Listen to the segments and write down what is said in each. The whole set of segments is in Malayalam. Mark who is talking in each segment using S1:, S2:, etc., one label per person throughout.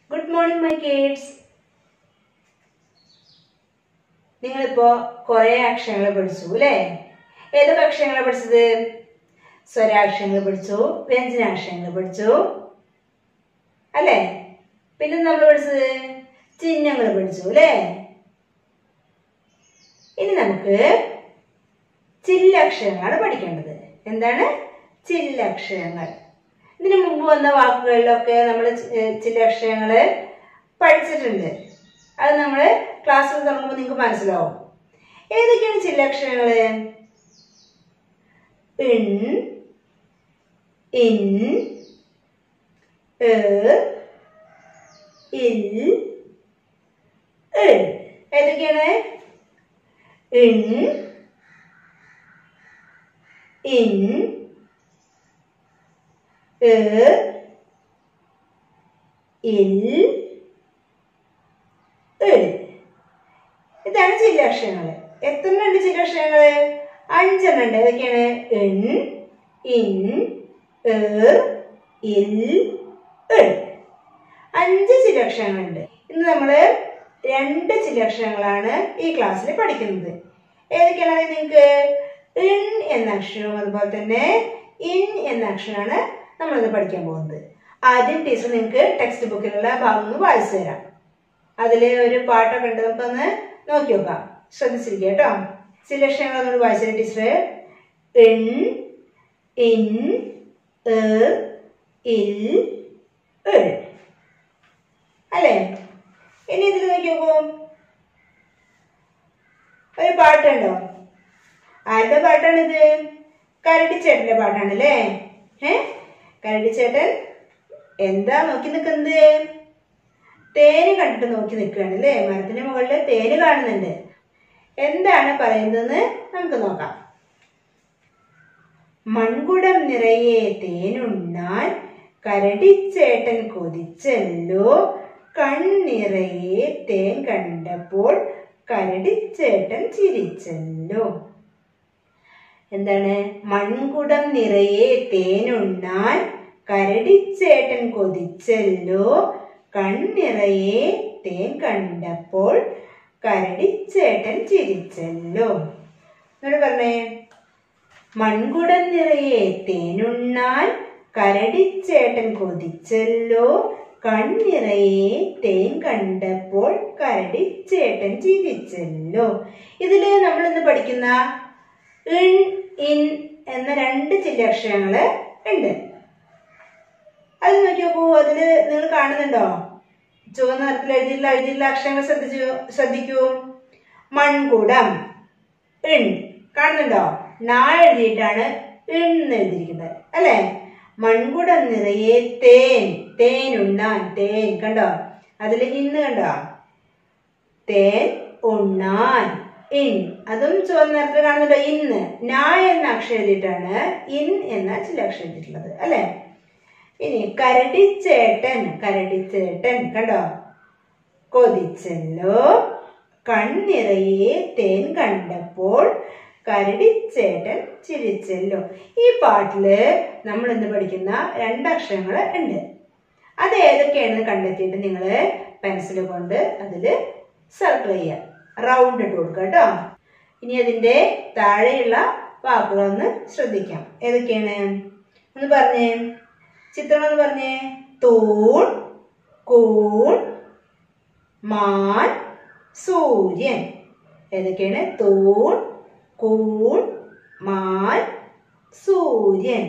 S1: Good morning, my kids. നിങ്ങളിപ്പോ കുറേ അക്ഷരങ്ങൾ പഠിച്ചു അല്ലേ? ഏതൊക്കെ അക്ഷരങ്ങളെ പഠിച്ചത്? സ്വരാക്ഷരങ്ങൾ പഠിച്ചു, വ്യഞ്ജനാക്ഷരങ്ങൾ പഠിച്ചു അല്ലേ? പിന്നെ നമ്മൾ പഠിച്ചത് ചിഹ്നങ്ങൾ പഠിച്ചു അല്ലേ? ഇനി നമുക്ക് ചില്ലക്ഷരങ്ങളാണ് പഠിക്കേണ്ടത്. എന്താണ് ചില്ലക്ഷരങ്ങൾ? ഇതിനു മുമ്പ് വന്ന വാക്കുകളിലൊക്കെ നമ്മൾ ചില്ലക്ഷരങ്ങൾ പഠിച്ചിട്ടുണ്ട്. അത് നമ്മൾ ക്ലാസ്സിൽ തുടങ്ങുമ്പോൾ നിങ്ങൾക്ക് മനസ്സിലാവും. ഏതൊക്കെയാണ് ചില്ലക്ഷരങ്ങൾ? ഇൻ, ഇൻ, ഇൽ, ഇൽ. ഏതൊക്കെയാണ്? ഇൻ, ഇൻ, ഇൽ, ഇതാണ് ചില്ലക്ഷരങ്ങൾ. എത്ര ഉണ്ട് ചില്ലക്ഷരങ്ങൾ? 5 ഉണ്ട്. ഏതൊക്കെയാണ്? ഇൻ, ഇൻ, ഇൽ, 5 ചില്ലക്ഷരങ്ങളുണ്ട്. ഇന്ന് നമ്മള് 2 ചില്ലക്ഷരങ്ങളാണ് ഈ ക്ലാസ്സിൽ പഠിക്കുന്നത്. ഏതൊക്കെയാണ് നിങ്ങൾക്ക്? ഇൻ എന്ന അക്ഷരവും അതുപോലെ തന്നെ ഇൻ എന്ന അക്ഷരമാണ് നമ്മളിന്ന് പഠിക്കാൻ പോകുന്നത്. ആദ്യം ടീച്ചർ നിങ്ങൾക്ക് ടെക്സ്റ്റ് ബുക്കിലുള്ള ഭാഗം ഒന്ന് വായിച്ചു തരാം. അതില് ഒരു പാട്ടൊക്കെ ഉണ്ട്, നമുക്കൊന്ന് നോക്കി നോക്കാം. ശ്രദ്ധിച്ചിരിക്കുക കേട്ടോ. ചില്ലക്ഷരങ്ങളൊന്നും വായിച്ചു ടീച്ചർ. ഇൻ, ഇൻ, ഇൽ, അല്ലേ? ഇനി ഇതിൽ നോക്കി നോക്കൂ. ഒരു പാട്ടുണ്ടോ? ആരുടെ പാട്ടാണിത്? കരടിച്ചേട്ടന്റെ പാട്ടാണ് അല്ലേ? കരടിച്ചേട്ടൻ എന്താ നോക്കി നിൽക്കുന്നത്? തേന് കണ്ടിട്ട് നോക്കി നിൽക്കുകയാണ് അല്ലേ? മരത്തിന് മുകളിൽ തേന് കാണുന്നുണ്ട്. എന്താണ് പറയുന്നതെന്ന് നമുക്ക് നോക്കാം. മൺകുടം നിറയെ തേനുണ്ണാൻ കരടിച്ചേട്ടൻ കൊതിച്ചല്ലോ, കണ്ണിറയെ തേൻ കണ്ടപ്പോൾ കരടിച്ചേട്ടൻ ചിരിച്ചല്ലോ. എന്താണ്? മൺകുടം നിറയെ തേനുണ്ണാൻ കരടിച്ചേട്ടൻ കൊതിച്ചല്ലോ, കണ്ണിറയെ തേൻ കണ്ടപ്പോൾ കരടിച്ചേട്ടൻ ചിരിച്ചല്ലോ. എന്നോട് പറഞ്ഞേ. മൺകുടം നിറയെ തേനുണ്ണാൻ കരടിച്ചേട്ടൻ കൊതിച്ചല്ലോ, കണ്ണിറയെ തേൻ കണ്ടപ്പോൾ കരടിച്ചേട്ടൻ ചിരിച്ചല്ലോ. ഇതില് നമ്മൾ ഇന്ന് പഠിക്കുന്ന ഇൻ, ഇൻ എന്ന 2 ചില്ലക്ഷരങ്ങള് ഉണ്ട്. അത് നോക്കി നോക്കൂ. അതില് നിങ്ങൾ കാണുന്നുണ്ടോ? ചുവന്ന നിറത്തിൽ എഴുതിയുള്ള അക്ഷരങ്ങൾ ശ്രദ്ധിക്കൂ. മൺകുടം, ഇൺ കാണുന്നുണ്ടോ? നാ എഴുതിയിട്ടാണ് ഇൺ എഴുതിയിരിക്കുന്നത് അല്ലെ? മൺകുടം നിറയെ തേൻ, തേൻ ഉണ്ണാൻ, തേൻ കണ്ടോ? അതില് ഇന്ന് കണ്ടോ? തേൻ ഉണ്ണാൻ, ഇൻ. അതും ചുവന്ന നിറത്തിൽ കാണുന്നുണ്ടോ? ഇന്ന്. നാ എന്ന അക്ഷരം എഴുതിയിട്ടാണ് ഇൻ എന്ന ചില്ലക്ഷരം എഴുതിയിട്ടുള്ളത് അല്ലെ? ഇനി കരടിച്ചേട്ടൻ, കരടിച്ചേട്ടൻ കണ്ടോ? കൊതിച്ചല്ലോ, കണ്ണിറയെ തേൻ കണ്ടപ്പോൾ കരടിച്ചേട്ടൻ ചിരിച്ചല്ലോ. ഈ പാട്ടില് നമ്മൾ ഇന്ന് പഠിക്കുന്ന 2 അക്ഷരങ്ങൾ ഉണ്ട്. അത് ഏതൊക്കെയാണെന്ന് കണ്ടെത്തിയിട്ട് നിങ്ങൾ പെൻസിൽ കൊണ്ട് അതില് സർക്കിൾ ചെയ്യുക, റൗണ്ട് ഇട്ട് കൊടുക്കുക കേട്ടോ. ഇനി അതിന്റെ താഴെയുള്ള വാക്കുകളൊന്ന് ശ്രദ്ധിക്കാം. ഏതൊക്കെയാണ് ഒന്ന് പറഞ്ഞേ. ചിത്രം ഒന്ന് പറഞ്ഞേ. തൂൺ, കൂൺ, മാൻ, സൂര്യൻ. ഏതൊക്കെയാണ്? തൂൺ, കൂൺ, മാൻ, സൂര്യൻ.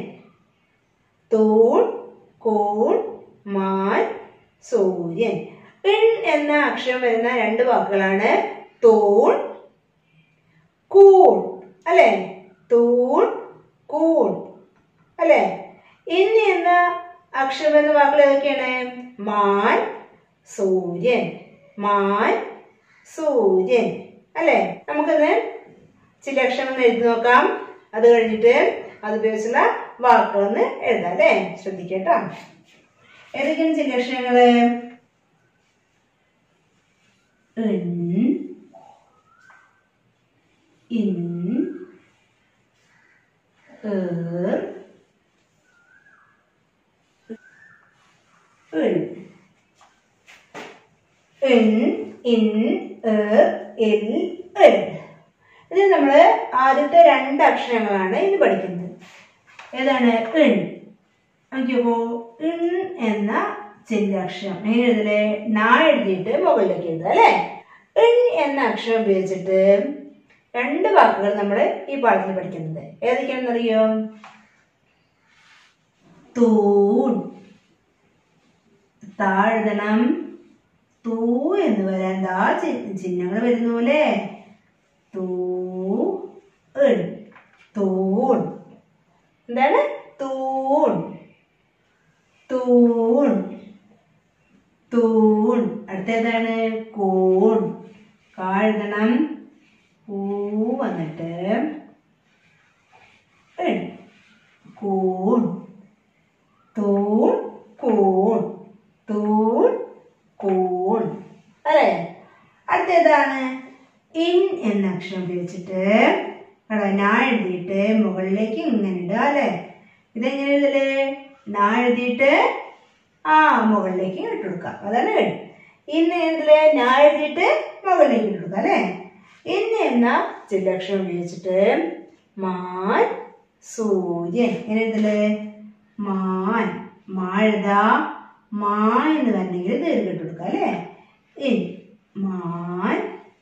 S1: തൂൺ, കൂൺ, മാൻ, സൂര്യൻ. ഇൺ എന്ന അക്ഷരം വരുന്ന 2 വാക്കുകളാണ് തൂൺ, കൂൺ അല്ലെ? തൂൺ, കൂൺ അല്ലെ? ഇൻ എന്ന അക്ഷരം വരുന്ന വാക്കുകൾ ഏതൊക്കെയാണ്? മാൻ, സൂര്യൻ. മാൻ, സൂര്യൻ അല്ലെ? നമുക്കൊന്ന് ചില അക്ഷരങ്ങൾ എഴുതി നോക്കാം. അത് കഴിഞ്ഞിട്ട് അത് ഉപയോഗിച്ചുള്ള വാക്കുകളൊന്ന് എഴുതാം അല്ലെ? ശ്രദ്ധിക്കട്ടോ. ഏതൊക്കെയാണ് ചില അക്ഷരങ്ങള്? ഇൻ, ഇൻ, ഇൻ, ഇൽ, ഇൽ. ഇത് നമ്മൾ ആദ്യത്തെ 2 അക്ഷരങ്ങളാണ് ഇത് പഠിക്കുന്നത്. ഏതാണ്? ഇൻ. നോക്കിയപ്പോ ഇൻ എന്ന ചില്ലക്ഷരം എങ്ങനെ എഴുതലേ? നാ എഴുതിയിട്ട് മുകളിലേക്ക് എഴുതുക അല്ലെ. ഇൻ എന്ന അക്ഷരം ഉപയോഗിച്ചിട്ട് 2 വാക്കുകൾ നമ്മൾ ഈ പാഠത്തിൽ പഠിക്കുന്നത്. ഏതൊക്കെയാണെന്നറിയോ? തൂൺ. താഴ്തണം. തൂ എന്ന് വരാൻ ദാ ചിഹ്നങ്ങൾ വരുന്നു അല്ലേ. തൂ, തൂൺ. എന്താണ്? തൂൺ, തൂൺ, തൂൺ. അടുത്തേതാണ്? കൂൺ. കാഴ്തണം. കൂ വന്നിട്ട് കൂൺ. തൂൺ, കൂൺ, തൂൺ, കൂൺ അല്ലേ. അടുത്തേതാണ്? ഇൻ എന്ന അക്ഷരം ഉപയോഗിച്ചിട്ട് നാ എഴുതിയിട്ട് മുകളിലേക്ക് ഇങ്ങനെ ഇടുക അല്ലെ. ഇതെങ്ങനെ എഴുതല്? നാ എഴുതിയിട്ട് മുകളിലേക്ക് ഇട്ട് കൊടുക്കുക. അതാണ് ഇൻ. ഇന്ന് എഴുതല്? നാ എഴുതിയിട്ട് മുകളിലേക്ക് ഇട്ട് കൊടുക്കുക അല്ലെ. ഇൻ എന്ന ചില്ലക്ഷരം ഉപയോഗിച്ചിട്ട് മാൻ, സൂര്യൻ. എങ്ങനെ എഴുതല്? മാൻ. മാഴുത. മാ എന്ന് പറഞ്ഞെങ്കിൽ ദീർഘിട്ട് കൊടുക്കുക അല്ലെ. ഇൻ, മാൻ,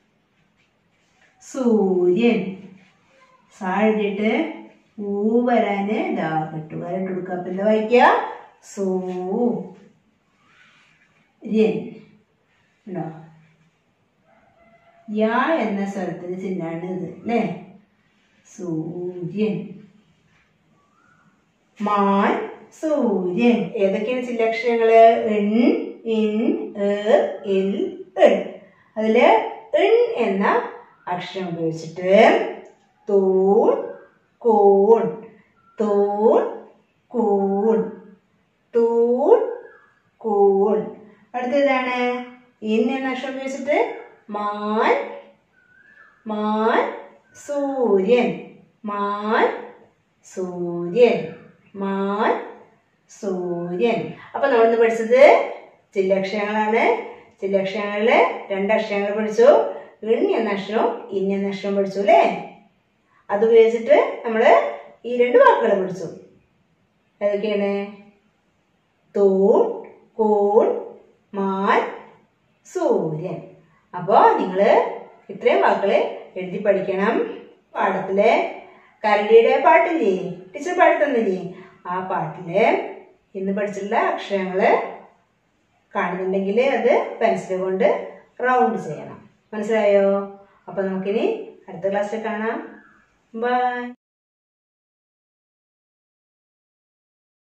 S1: സൂര്യൻ. സാ എഴുതിയിട്ട് ഊ വരാന് ദാ കിട്ടു വരട്ട് കൊടുക്കുക. അപ്പൊ എന്താ വായിക്കുക? സൂര്യൻ. ഉണ്ടോ? യാ എന്ന സ്വരത്തിന് ചിഹ്നമാണ് ഇത് അല്ലേ. സൂര്യൻ. മാൻ, സൂര്യൻ. ഏതൊക്കെയാണ് ചില്ലക്ഷരങ്ങള്? ഇൻ, ഇൻ, ഇൽ, ഇൽ. അതില് ഇൻ എന്ന അക്ഷരം ഉപയോഗിച്ചിട്ട് തൂൺ, കൂൺ, തൂൺ, കൂൺ, തൂൺ, കൂൺ. അടുത്തതാണ്? ഇൻ എന്ന അക്ഷരം ഉപയോഗിച്ചിട്ട് മാൻ, മാൻ, സൂര്യൻ. മാൻ, സൂര്യൻ. മാൻ, സൂര്യൻ. അപ്പൊ നമ്മളിന്ന് പഠിച്ചത് ചില്ലക്ഷരങ്ങളാണ്. ചില്ലക്ഷരങ്ങളില് 2 അക്ഷരങ്ങൾ പഠിച്ചു. ഇൻ എന്ന അക്ഷരവും ഇൻ എന്ന അക്ഷരവും പഠിച്ചു അല്ലേ. അത് ഉപയോഗിച്ചിട്ട് നമ്മള് ഈ 2 വാക്കുകൾ പഠിച്ചു. ഏതൊക്കെയാണ്? തൂൺ, കൂൺ, മാൻ, സൂര്യൻ. അപ്പോ നിങ്ങള് ഇത്രയും വാക്കുകള് എഴുതി പഠിക്കണം. പാഠത്തിലെ കരടിയുടെ പാട്ടില്ലേ, ടീച്ചർ പാടി തന്നില്ലേ, ആ പാട്ടില് ഇന്ന് പഠിച്ചിട്ടുള്ള അക്ഷരങ്ങള് കാണുന്നുണ്ടെങ്കിൽ അത് പെൻസിൽ കൊണ്ട് റൗണ്ട് ചെയ്യണം. മനസ്സിലായോ? അപ്പൊ നമുക്കിനി അടുത്ത ക്ലാസ്സിൽ കാണാം. ബൈ.